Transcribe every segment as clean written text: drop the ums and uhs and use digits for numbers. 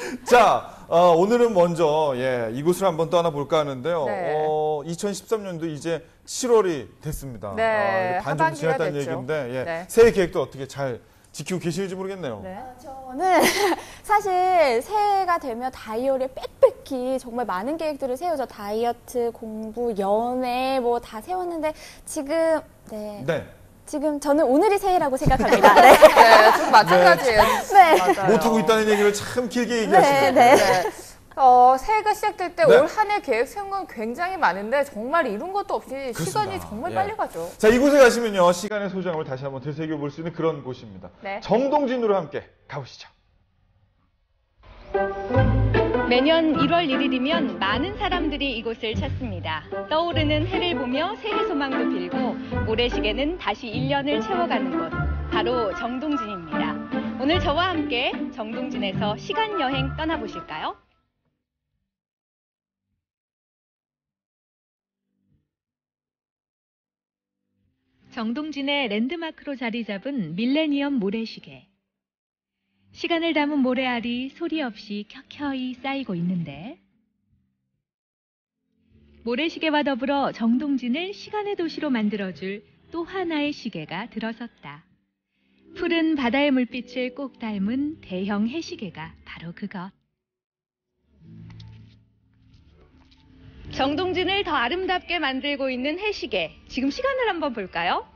자, 오늘은 먼저 이곳을 한번 떠나볼까 하는데요. 네. 2013년도 이제 7월이 됐습니다. 네, 반 정도 하반기가 지났다는 됐죠. 얘기인데 네. 새해 계획도 어떻게 잘 지키고 계시는지 모르겠네요. 네. 저는 사실 새해가 되면 다이어리에 빽빽히 정말 많은 계획들을 세우죠. 다이어트, 공부, 연애 뭐 다 세웠는데 지금 지금 저는 오늘이 새해라고 생각합니다. 네. 네, 좀 마찬가지예요. 네. 맞아요. 못하고 있다는 얘기를 참 길게 얘기하시네요. 네. 새해가 시작될 때 네. 올 한 해 계획 세운 건 굉장히 많은데 정말 이룬 것도 없이 그렇습니다. 시간이 정말 빨리 가죠. 자, 이곳에 가시면요. 시간의 소중함을 다시 한번 되새겨볼 수 있는 그런 곳입니다. 네. 정동진으로 함께 가보시죠. 매년 1월 1일이면 많은 사람들이 이곳을 찾습니다. 떠오르는 해를 보며 새해 소망도 빌고 모래시계는 다시 1년을 채워가는 곳, 바로 정동진입니다. 오늘 저와 함께 정동진에서 시간 여행 떠나보실까요? 정동진의 랜드마크로 자리 잡은 밀레니엄 모래시계. 시간을 담은 모래알이 소리 없이 켜켜이 쌓이고 있는데 모래시계와 더불어 정동진을 시간의 도시로 만들어줄 또 하나의 시계가 들어섰다. 푸른 바다의 물빛을 꼭 닮은 대형 해시계가 바로 그것. 정동진을 더 아름답게 만들고 있는 해시계. 지금 시간을 한번 볼까요?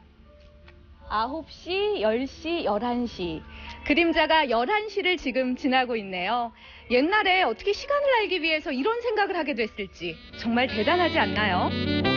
9시, 10시, 11시. 그림자가 11시를 지금 지나고 있네요. 옛날에 어떻게 시간을 알기 위해서 이런 생각을 하게 됐을지 정말 대단하지 않나요?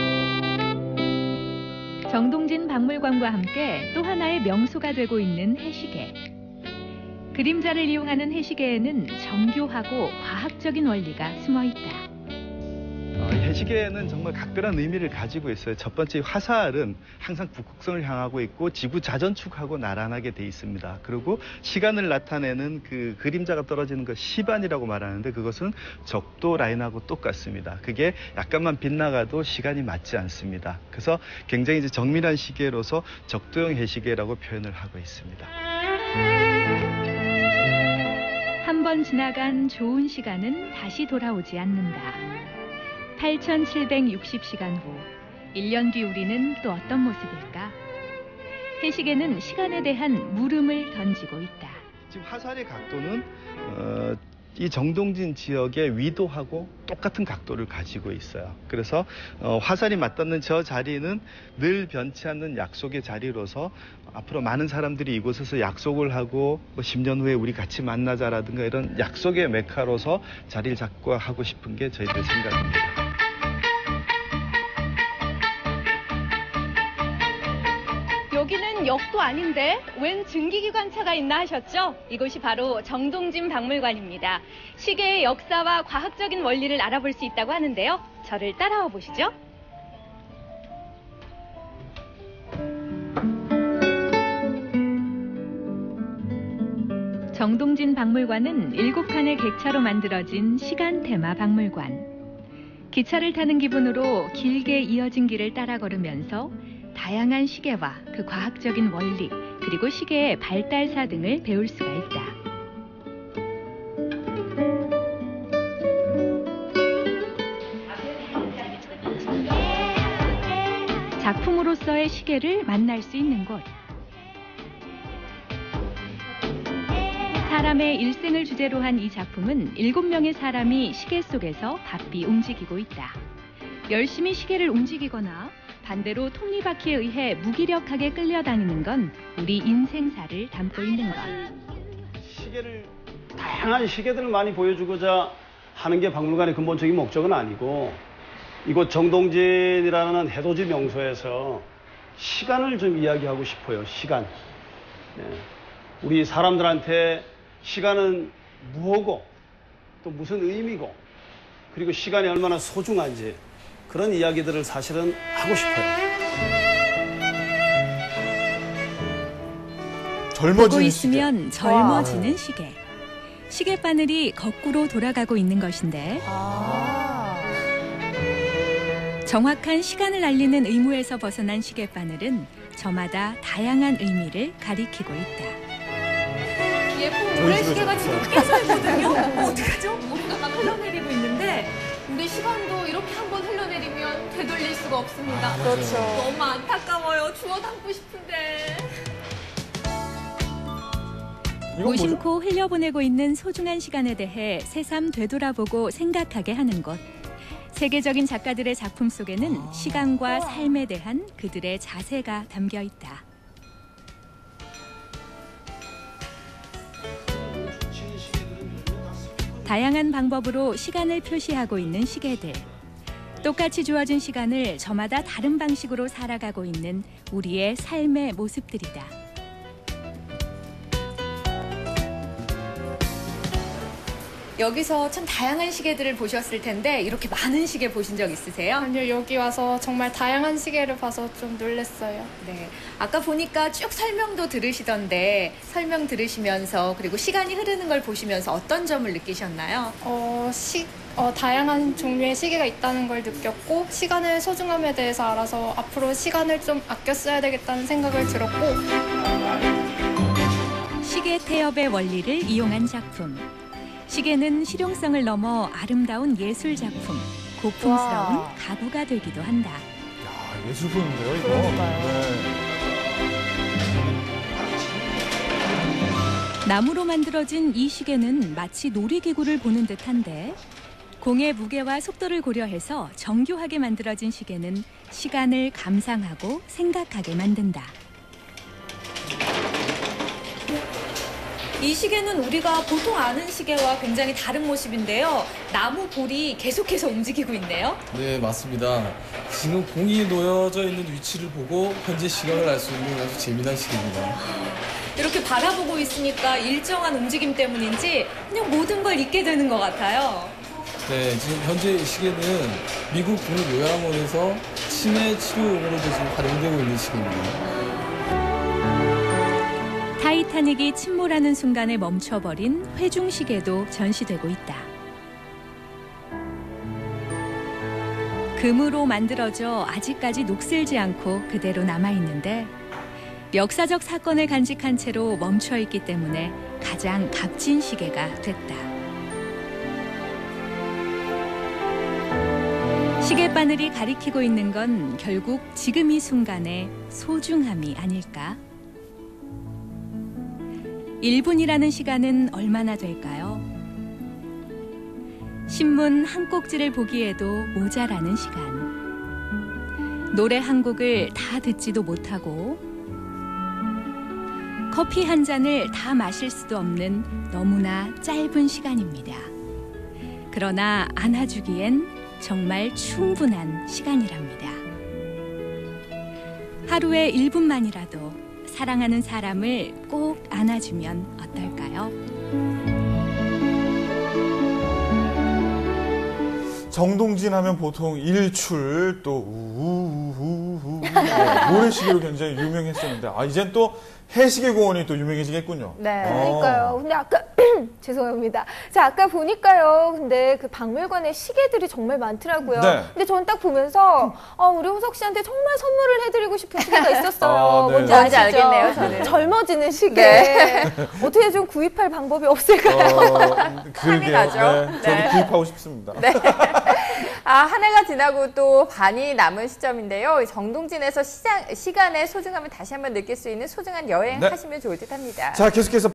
정동진 박물관과 함께 또 하나의 명소가 되고 있는 해시계. 그림자를 이용하는 해시계에는 정교하고 과학적인 원리가 숨어 있다. 해시계는 정말 각별한 의미를 가지고 있어요. 첫 번째 화살은 항상 북극성을 향하고 있고 지구 자전축하고 나란하게 돼 있습니다. 그리고 시간을 나타내는 그 그림자가 떨어지는 것 시반이라고 말하는데 그것은 적도 라인하고 똑같습니다. 그게 약간만 빗나가도 시간이 맞지 않습니다. 그래서 굉장히 이제 정밀한 시계로서 적도형 해시계라고 표현을 하고 있습니다. 한 번 지나간 좋은 시간은 다시 돌아오지 않는다. 8,760시간 후 1년 뒤 우리는 또 어떤 모습일까? 해시계는 시간에 대한 물음을 던지고 있다. 지금 화살의 각도는 이 정동진 지역의 위도하고 똑같은 각도를 가지고 있어요. 그래서 화살이 맞닿는 저 자리는 늘 변치 않는 약속의 자리로서 앞으로 많은 사람들이 이곳에서 약속을 하고 뭐 10년 후에 우리 같이 만나자라든가 이런 약속의 메카로서 자리를 잡고 하고 싶은 게 저희들 생각입니다. 여기는 역도 아닌데 웬 증기기관차가 있나 하셨죠? 이곳이 바로 정동진 박물관입니다. 시계의 역사와 과학적인 원리를 알아볼 수 있다고 하는데요. 저를 따라와 보시죠. 정동진 박물관은 7칸의 객차로 만들어진 시간 테마 박물관. 기차를 타는 기분으로 길게 이어진 길을 따라 걸으면서 다양한 시계와 그 과학적인 원리, 그리고 시계의 발달사 등을 배울 수가 있다. 작품으로서의 시계를 만날 수 있는 곳. 사람의 일생을 주제로 한 이 작품은 7명의 사람이 시계 속에서 바삐 움직이고 있다. 열심히 시계를 움직이거나 반대로 톱니바퀴에 의해 무기력하게 끌려다니는 건 우리 인생사를 담고 있는 것. 다양한 시계들을 많이 보여주고자 하는 게 박물관의 근본적인 목적은 아니고 이곳 정동진이라는 해돋이 명소에서 시간을 좀 이야기하고 싶어요. 시간. 우리 사람들한테 시간은 무엇고 또 무슨 의미고 그리고 시간이 얼마나 소중한지 그런 이야기들을 사실은 하고 싶어요. 보고 있으면 젊어지는 시계. 시계바늘이 거꾸로 돌아가고 있는 것인데 정확한 시간을 알리는 의무에서 벗어난 시계바늘은 저마다 다양한 의미를 가리키고 있다. 예쁜 모래시계가 지금 깨서 있거든요. 어떻게 같습니다. 그렇죠. 너무 안타까워요. 주워 담고 싶은데. 이건 뭐죠? 무심코 흘려보내고 있는 소중한 시간에 대해 새삼 되돌아보고 생각하게 하는 것. 세계적인 작가들의 작품 속에는 시간과 삶에 대한 그들의 자세가 담겨 있다. 다양한 방법으로 시간을 표시하고 있는 시계들. 똑같이 주어진 시간을 저마다 다른 방식으로 살아가고 있는 우리의 삶의 모습들이다. 여기서 참 다양한 시계들을 보셨을 텐데 이렇게 많은 시계 보신 적 있으세요? 아니요, 여기 와서 정말 다양한 시계를 봐서 좀 놀랐어요. 네. 아까 보니까 쭉 설명도 들으시던데 설명 들으시면서 그리고 시간이 흐르는 걸 보시면서 어떤 점을 느끼셨나요? 다양한 종류의 시계가 있다는 걸 느꼈고 시간의 소중함에 대해서 알아서 앞으로 시간을 좀 아껴 써야 되겠다는 생각을 들었고 시계 태엽의 원리를 이용한 작품. 시계는 실용성을 넘어 아름다운 예술 작품, 고풍스러운 와. 가구가 되기도 한다. 야, 예술품인데요, 이거. 그러니까요. 나무로 만들어진 이 시계는 마치 놀이기구를 보는 듯한데 공의 무게와 속도를 고려해서 정교하게 만들어진 시계는 시간을 감상하고 생각하게 만든다. 이 시계는 우리가 보통 아는 시계와 굉장히 다른 모습인데요. 나무 볼이 계속해서 움직이고 있네요. 네, 맞습니다. 지금 공이 놓여져 있는 위치를 보고 현재 시각을 알 수 있는 아주 재미난 시계입니다. 이렇게 바라보고 있으니까 일정한 움직임 때문인지 그냥 모든 걸 잊게 되는 것 같아요. 네, 지금 현재 이 시계는 미국 국립요양원에서 치매 치료용으로도 지금 활용되고 있는 시계입니다. 타이타닉이 침몰하는 순간에 멈춰버린 회중시계도 전시되고 있다. 금으로 만들어져 아직까지 녹슬지 않고 그대로 남아있는데 역사적 사건을 간직한 채로 멈춰있기 때문에 가장 값진 시계가 됐다. 시계바늘이 가리키고 있는 건 결국 지금 이 순간의 소중함이 아닐까? 1분이라는 시간은 얼마나 될까요? 신문 한 꼭지를 보기에도 모자라는 시간. 노래 한 곡을 다 듣지도 못하고 커피 한 잔을 다 마실 수도 없는 너무나 짧은 시간입니다. 그러나 안아주기엔 정말 충분한 시간이랍니다. 하루에 1분만이라도 사랑하는 사람을 꼭 안아주면 어떨까요? 정동진 하면 보통 일출 또 우우우우 모래시계로 굉장히 유명했었는데 이젠 또 해시계 공원이 또 유명해지겠군요. 네. 그러니까요. 근데 아까 죄송합니다. 자, 아까 보니까요. 근데 그 박물관에 시계들이 정말 많더라고요. 네. 근데 저는 딱 보면서 우리 호석 씨한테 정말 선물을 해드리고 싶은 시계가 있었어요. 네. 뭔지 뭔지 아시죠? 알겠네요, 저는. 젊어지는 시계. 네. 어떻게 좀 구입할 방법이 없을까요? 그러게요. 나죠. 네, 저도 네. 구입하고 싶습니다. 네. 한 해가 지나고 또 반이 남은 시점인데요. 정동진에서 시간의 소중함을 다시 한번 느낄 수 있는 소중한 여행 네. 하시면 좋을 듯 합니다. 자, 계속해서